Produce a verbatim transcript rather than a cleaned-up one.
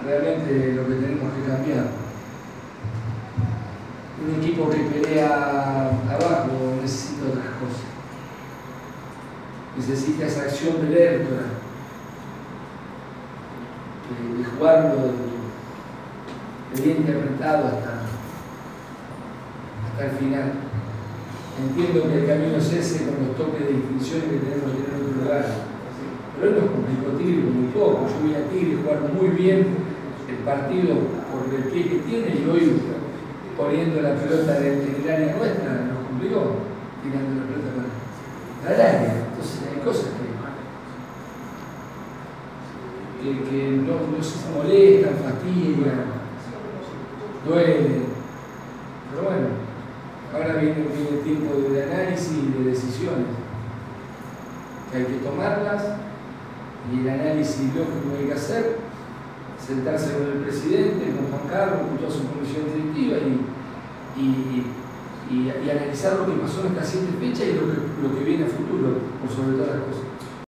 realmente lo que tenemos que cambiar. Un equipo que pelea abajo necesita otras cosas. Necesita esa acción del Hércules, de, de jugarlo de, de diente apretado hasta, hasta el final. Entiendo que el camino es ese con los toques de distinciones que tenemos que tener en otro lugar. Pero él nos complicó Tigre muy poco. Yo vi a Tigre jugar muy bien el partido por el pie que tiene y hoy poniendo la pelota en el área nuestra nos complicó, tirando la pelota para el área. Entonces hay cosas que, que, que no, no se molestan, fastidian, duelen. Pero bueno, ahora viene, viene el tiempo de análisis y de decisiones, que hay que tomarlas, y el análisis lógico que hay que hacer, sentarse con el presidente, con Juan Carlos, con toda su comisión directiva y, y, y, y analizar lo que pasó en estas siete fechas y lo que, lo que viene a futuro, por sobre todas las cosas.